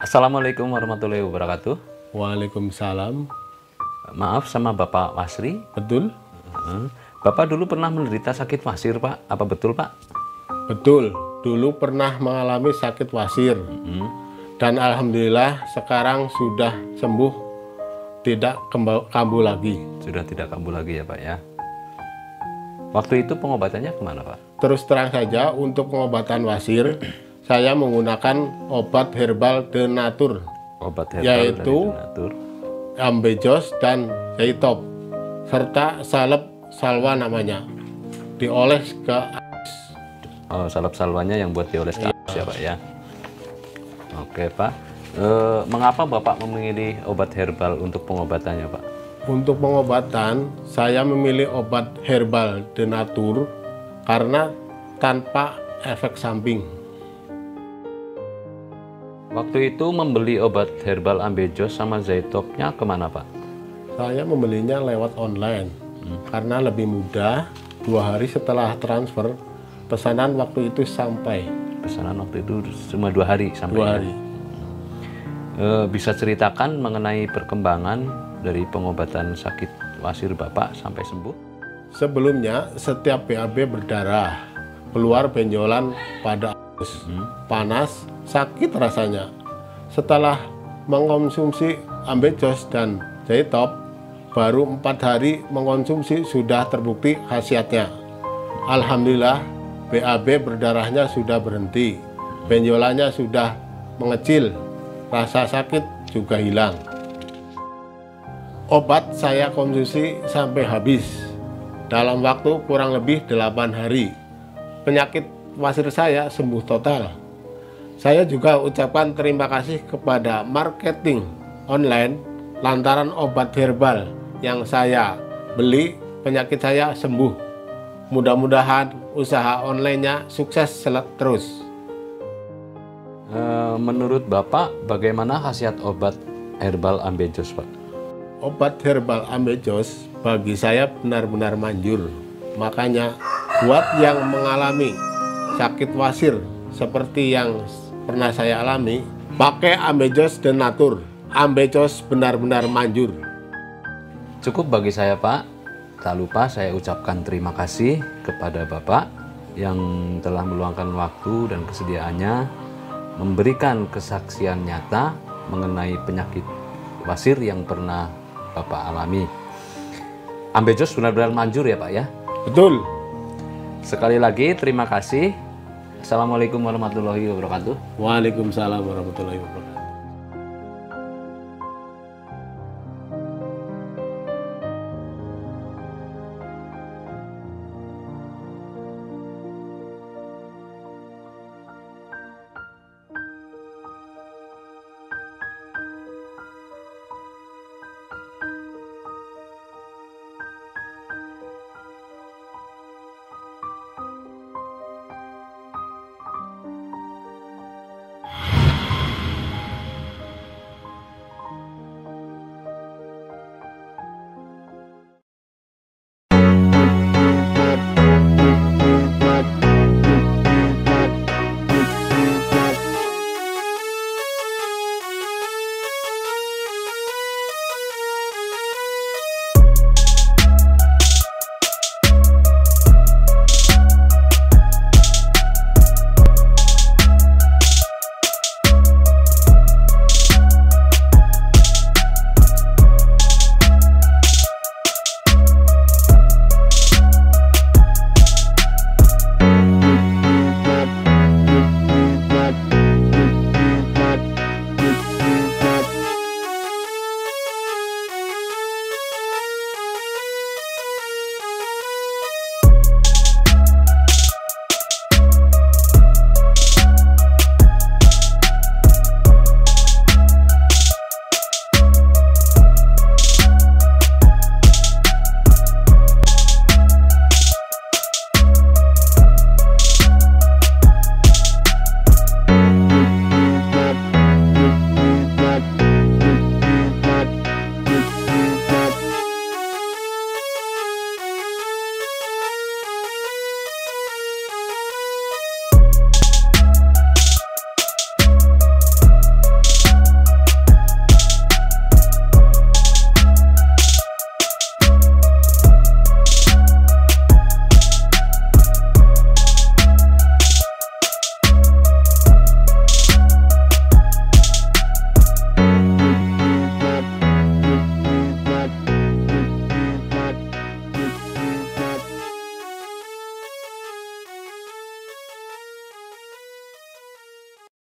Assalamualaikum warahmatullahi wabarakatuh. Waalaikumsalam. Maaf, sama Bapak Wasri. Betul? Bapak dulu pernah menderita sakit wasir, Pak. Apa betul, Pak? Betul. Dulu pernah mengalami sakit wasir. Dan alhamdulillah sekarang sudah sembuh, tidak kambuh lagi. Sudah tidak kambuh lagi ya, Pak ya. Waktu itu pengobatannya kemana, Pak? Terus terang saja, untuk pengobatan wasir saya menggunakan obat herbal de nature, Obat herbal yaitu dari donatur. ambejos dan jaitop, serta salep salwa namanya, dioles ke Oh, salep salwanya yang buat dioles ke alis ya, Pak ya. Oke, Pak. Mengapa Bapak memilih obat herbal untuk pengobatannya, Pak? Untuk pengobatan, saya memilih obat herbal de nature karena tanpa efek samping. Waktu itu membeli obat herbal ambejos sama zaitopnya kemana, Pak? Saya membelinya lewat online karena lebih mudah. 2 hari setelah transfer, pesanan waktu itu sampai. Pesanan waktu itu cuma 2 hari sampai. 2 hari. Bisa ceritakan mengenai perkembangan dari pengobatan sakit wasir Bapak sampai sembuh? Sebelumnya, setiap BAB berdarah, keluar benjolan pada panas, sakit rasanya. Setelah mengkonsumsi ambejos dan jaitop, baru 4 hari mengkonsumsi sudah terbukti khasiatnya. Alhamdulillah, BAB berdarahnya sudah berhenti, benjolannya sudah mengecil, rasa sakit juga hilang. Obat saya konsumsi sampai habis dalam waktu kurang lebih 8 hari. Penyakit wasir saya sembuh total. Saya juga ucapkan terima kasih kepada marketing online lantaran obat herbal yang saya beli, penyakit saya sembuh. Mudah-mudahan usaha online-nya sukses terus. Menurut Bapak, bagaimana khasiat obat herbal ambejos, Pak? Obat herbal ambejos bagi saya benar-benar manjur. Makanya buat yang mengalami sakit wasir seperti yang pernah saya alami, pakai ambejos de nature. Ambejos benar-benar manjur. Cukup bagi saya, Pak. Tak lupa saya ucapkan terima kasih kepada Bapak yang telah meluangkan waktu dan kesediaannya memberikan kesaksian nyata mengenai penyakit wasir yang pernah Bapak alami. Ambejos benar-benar manjur ya, Pak ya? Betul. Sekali lagi terima kasih. Assalamualaikum warahmatullahi wabarakatuh. Waalaikumsalam warahmatullahi wabarakatuh.